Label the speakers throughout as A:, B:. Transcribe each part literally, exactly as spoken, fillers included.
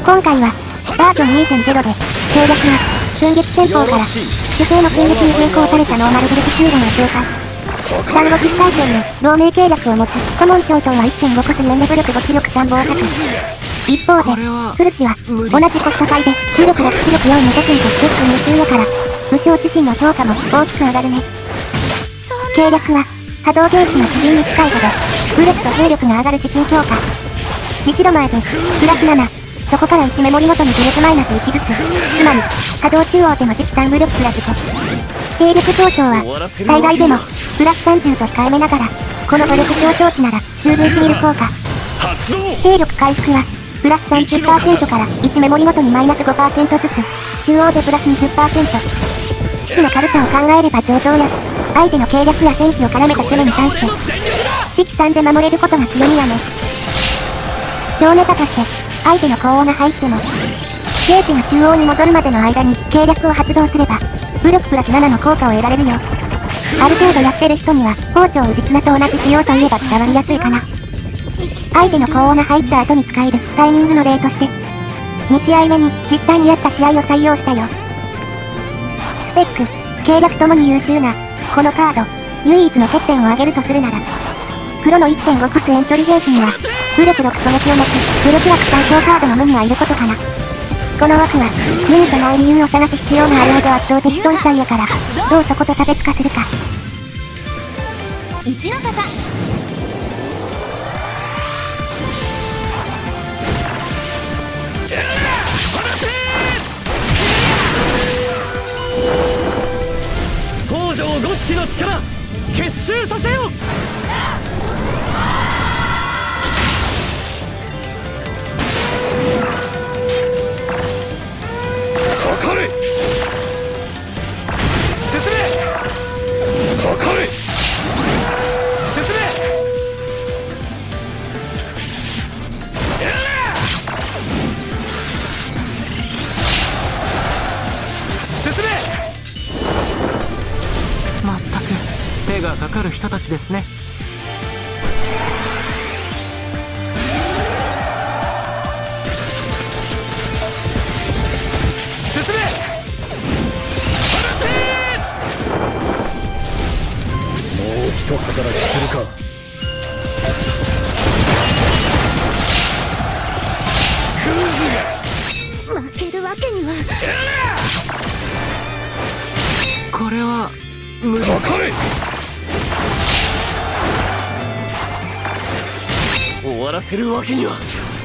A: 今回はバージョン にてんゼロ で計略は奮撃戦法から主勢の奮撃に変更されたノーマルブルス集団を紹介。三国志大戦で同盟計略を持つ顧問長等は いってんご コス連で武力ご知力さん暴作。一方でフルシは同じコストパイで武力ろく知力よんのテクニとスペック優秀やから武将自身の評価も大きく上がるね。計略は波動ゲージの基準に近いほど武力と兵力が上がる指針強化。自治路前でプラスなな、そこからいちメモリごとに武力マイナスいちずつ、つまり波動中央でも時期さん武力プラスご。兵力上昇は最大でもプラスさんじゅうと控えめながらこの武力上昇値なら十分すぎる効果。兵力回復はプラス さんじゅっパーセント からいちメモリごとにマイナス ごパーセント ずつ、中央でプラス にじゅっパーセント。士気の軽さを考えれば上等やし、相手の計略や戦機を絡めた攻めに対して士気さんで守れることが強みやね。小ネタとして相手の高音が入ってもゲージが中央に戻るまでの間に計略を発動すれば武力プラスななの効果を得られるよ。ある程度やってる人には包丁宇治綱と同じ仕様といえば伝わりやすいかな。相手の高音が入った後に使えるタイミングの例としてに試合目に実際にやった試合を採用したよ。スペック、計略ともに優秀なこのカード、唯一の欠点を挙げるとするなら黒の いってんご コス遠距離兵士には武力ろく狙撃を持つ武力枠最強カードのムニがいることかな。この枠はムニとない理由を探す必要があるほど圧倒的存在やから、どうそこと差別化するか。
B: 一の方
C: 北条五色の力結集させよ。かかれ進めかかれ進めやれ進め。
D: まったく手がかかる人たちですね。
C: 一働きするか。クズが
B: 負けるわけには。
D: これは無理。
C: かかれ。終わらせるわけには。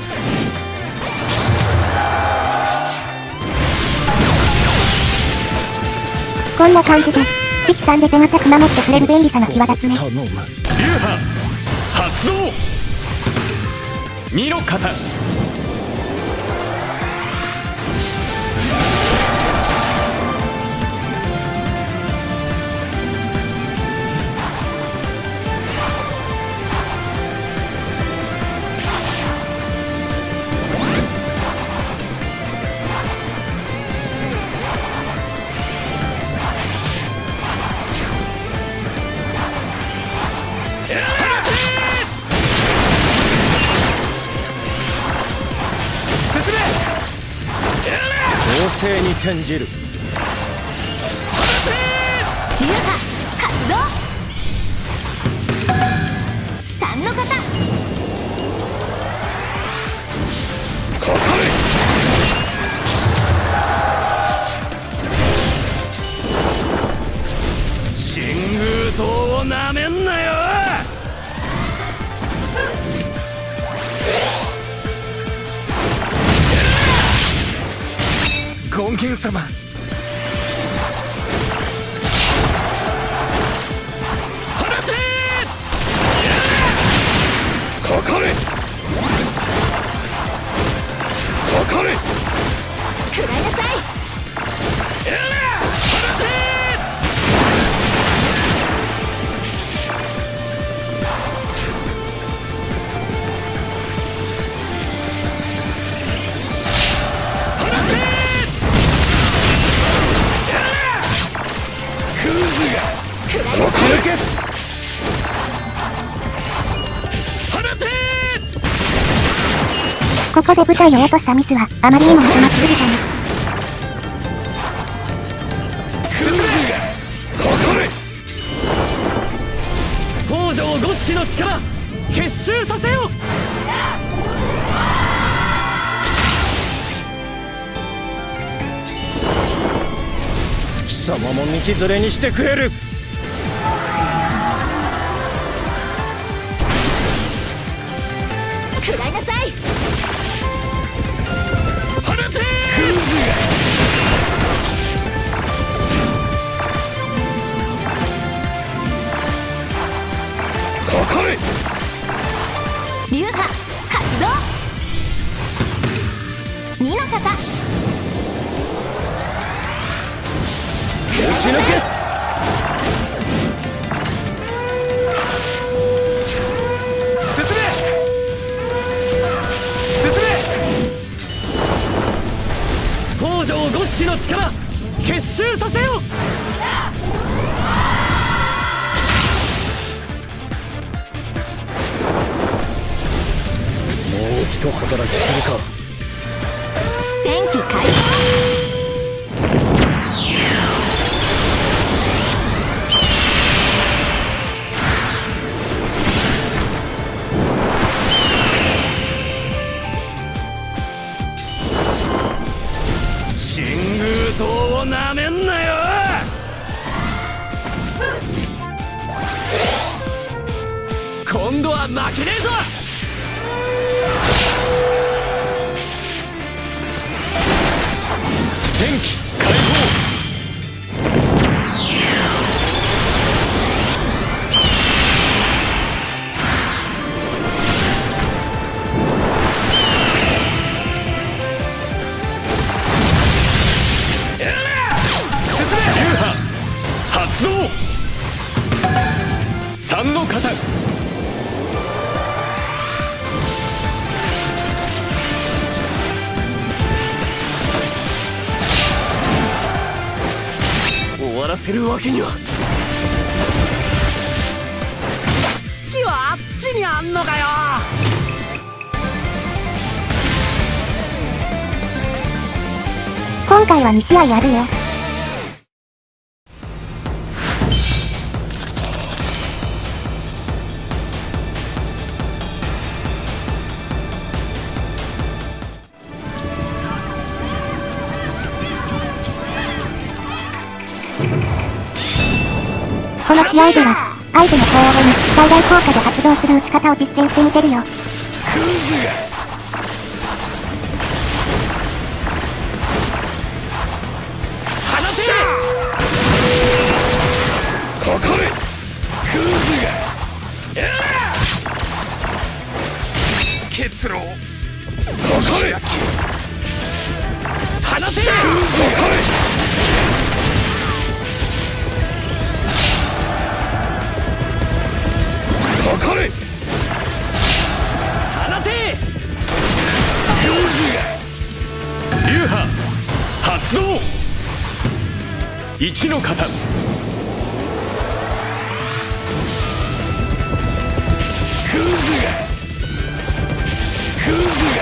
A: こんな感じで士気さんで手堅く守ってくれる便利さが際立つね。
C: 流派発動。見ろ型。攻勢に転じる。
B: 流派発動。三の方
C: かかれ。新宮島をなめんなよ。
D: 権現様。
C: 放て。かかれ。かかれ。
B: 食らいなさい。
C: やれ。放て。抜け。放て。
A: ここで舞台を落としたミスはあまりにもお粗末すぎたね。
C: 北条五色の力結集させよ。貴様も道連れにしてくれる。
B: 食らいなさい。
C: 放てクズがかかれ。
B: 流派発動。二の型
C: 打ち抜け。北条五色の力結集させよ。もう一働きするか。
B: 戦機開放。
C: 新宮島をなめんなよ。今度は負けねえぞ。戦機開放。発動。三の型終わらせるわけには。
D: 月はあっちにあんのかよ。
A: 今回はに試合あるよ。この試合では相手の攻撃に最大効果で発動する打ち方を実践してみてるよ。
C: クズが放て。かかれクズが結露。かかれ放て。クズがかかれかかれ放て。流派発動。一の型クズがクズが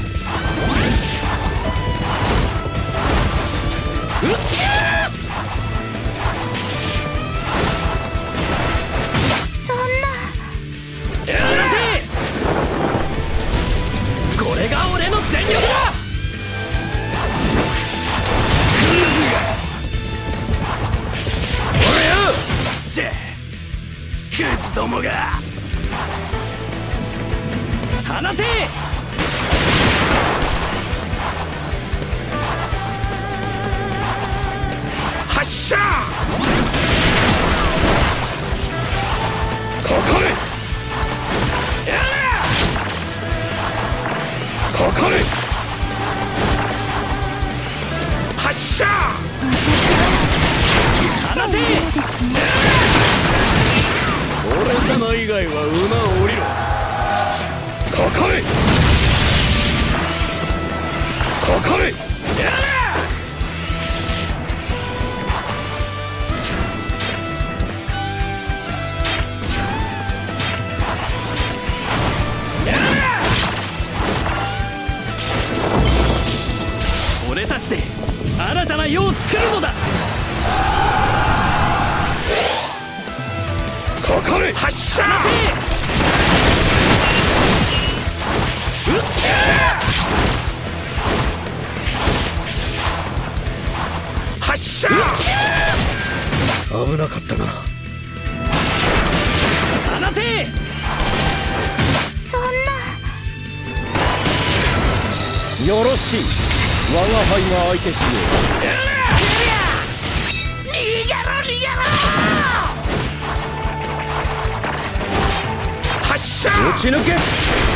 C: うっちゃこれが俺の全力だ。クズが俺よ。チェクズどもが放て。発射。かかれかかれ発射。放て。俺様以外は馬を降りろ。かかれかかれ。
D: な世を作るのだ。
C: かかれ
D: 発射なせ。うっ発射。
C: 危なかったな。
D: 放て。
B: そんな。
C: よろしい。我が輩が相手しよ
D: 逃げろ逃げろ。発射。
C: う。打ち抜け。
D: 放て。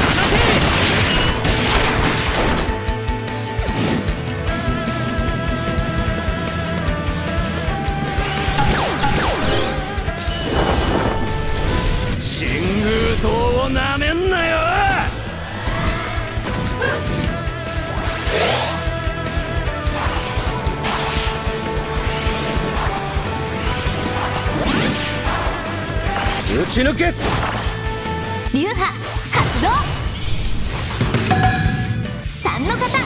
D: 新宮島をなめんなよ。
C: 打ち抜け。
B: 流派発動。三の型。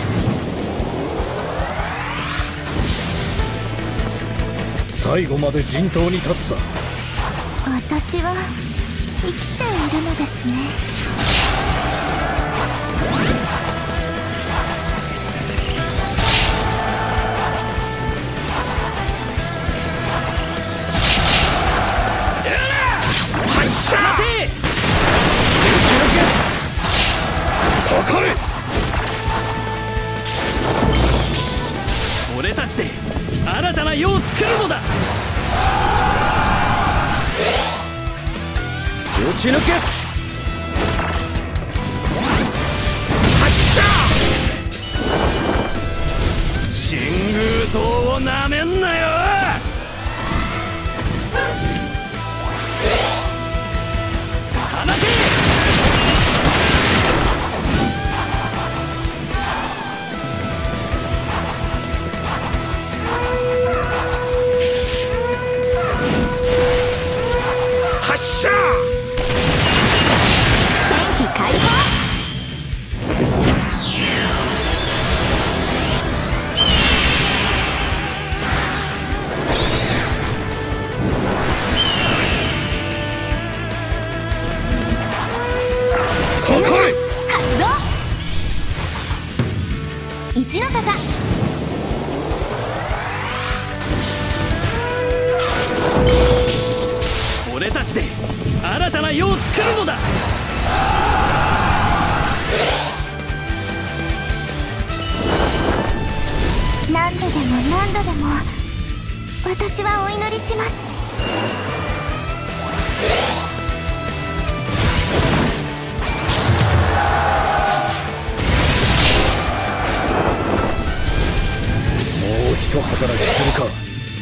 C: 最後まで陣頭に立つさ。
B: 私は生きているのですね。
C: かかれ。
D: 俺たちで新たな世を作るのだ。
C: 打ち抜け。
D: 発射。新宮島をなめんなよ。放て。発射。
B: 戦機解放。
C: かかれ。
B: 発動。一の型。
D: 俺たちで新たな世を作るのだ。
B: 何度でも何度でも私はお祈りします。
C: もう一働きするか。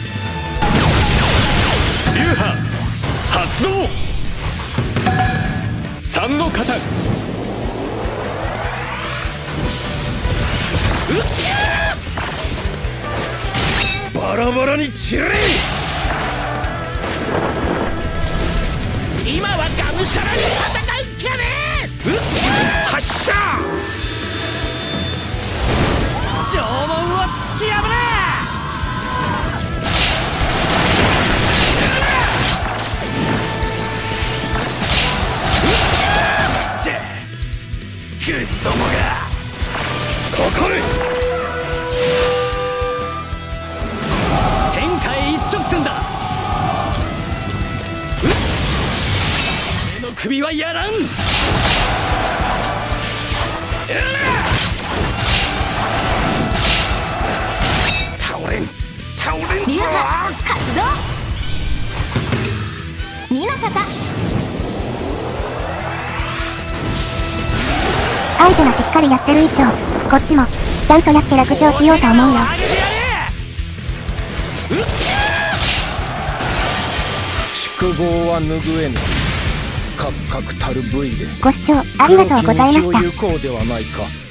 D: 流派発動。三の型。うっ
C: バラバラに散れ。
D: 今はがむしゃらに戦う気やね。うっ発射。縄文を突き破れ。クズどもが。
C: かかれ。
D: 天下へ一直線だ。うっ俺の首はやらん。うっ倒れん倒れんぞ。
B: 流派発動。二の型。
A: 相手がしっかりやってる以上、こっちもちゃんとやって落城しようと思うよ。
C: 宿業は拭えぬ。かっかくたる部位で
A: ご視聴ありがとうございました。
C: 行こうではないか。